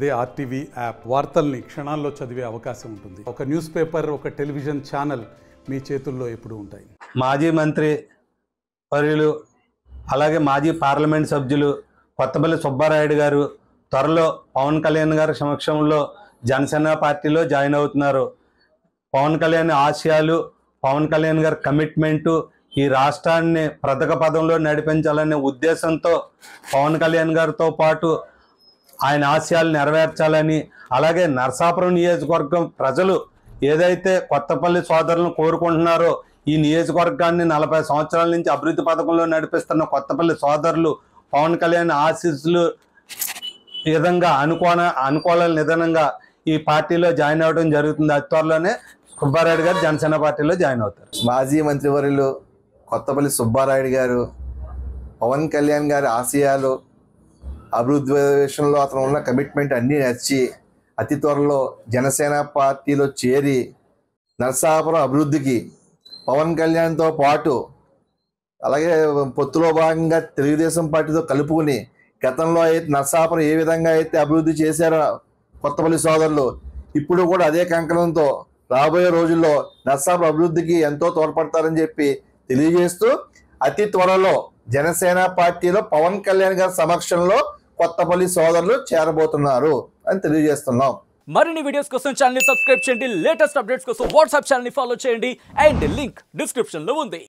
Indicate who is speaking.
Speaker 1: అదే RTV app వార్తల్ని క్షణాల్లో చదివే అవకాశం ఉంటుంది. ఒక న్యూస్ పేపర్, ఒక టెలివిజన్ ఛానల్ మీ చేతుల్లో ఎప్పుడూ ఉంటాయి.
Speaker 2: మాజీ మంత్రి వర్యులు అలాగే మాజీ పార్లమెంట్ సభ్యులు కొత్తపల్లి సుబ్బారాయుడు గారు త్వరలో పవన్ కళ్యాణ్ గారి సమక్షంలో జనసేన పార్టీలో జాయిన్ అవుతున్నారు. పవన్ కళ్యాణ్ ఆశయాలు, పవన్ కళ్యాణ్ గారి కమిట్మెంటు ఈ రాష్ట్రాన్ని ప్రగతి పదంలో నడిపించాలనే ఉద్దేశంతో పవన్ కళ్యాణ్ గారితో పాటు ఆయన ఆశయాలు నెరవేర్చాలని, అలాగే నరసాపురం నియోజకవర్గం ప్రజలు ఏదైతే కొత్తపల్లి సోదరులను కోరుకుంటున్నారో ఈ నియోజకవర్గాన్ని 40 సంవత్సరాల నుంచి అభివృద్ధి పథకంలో నడిపిస్తున్న కొత్తపల్లి సోదరులు పవన్ కళ్యాణ్ ఆశీస్సులు విధంగా అనుకూల నిదానంగా ఈ పార్టీలో జాయిన్ అవ్వడం జరుగుతుంది. అతి త్వరలోనే సుబ్బారాయుడు గారు జనసేన పార్టీలో జాయిన్ అవుతారు.
Speaker 3: మాజీ మంత్రివర్యులు కొత్తపల్లి సుబ్బారాయుడు గారు పవన్ కళ్యాణ్ గారి ఆశయాలు, అభివృద్ధి విషయంలో అతను ఉన్న కమిట్మెంట్ అన్నీ నచ్చి అతి త్వరలో జనసేన పార్టీలో చేరి నరసాపురం అభివృద్ధికి పవన్ కళ్యాణ్తో పాటు అలాగే పొత్తులో భాగంగా తెలుగుదేశం పార్టీతో కలుపుకుని గతంలో అయితే నరసాపురం ఏ విధంగా అయితే అభివృద్ధి చేశారో కొత్తపల్లి సోదరులు ఇప్పుడు కూడా అదే కంకణంతో రాబోయే రోజుల్లో నరసాపురం అభివృద్ధికి ఎంతో తోడ్పడతారని చెప్పి తెలియజేస్తూ అతి త్వరలో జనసేన పార్టీలో పవన్ కళ్యాణ్ గారి సమక్షంలో కొత్తపల్లి సోదరులు చేరబోతున్నారు అని తెలియజేస్తున్నాం.
Speaker 4: మరిన్ని వీడియోస్ కోసం ఛానల్ ని సబ్స్క్రైబ్ చేయండి. లేటెస్ట్ అప్డేట్స్ కోసం వాట్సాప్ ఛానల్ ని ఫాలో చేయండి. అండ్ లింక్ డిస్క్రిప్షన్ లో ఉంది.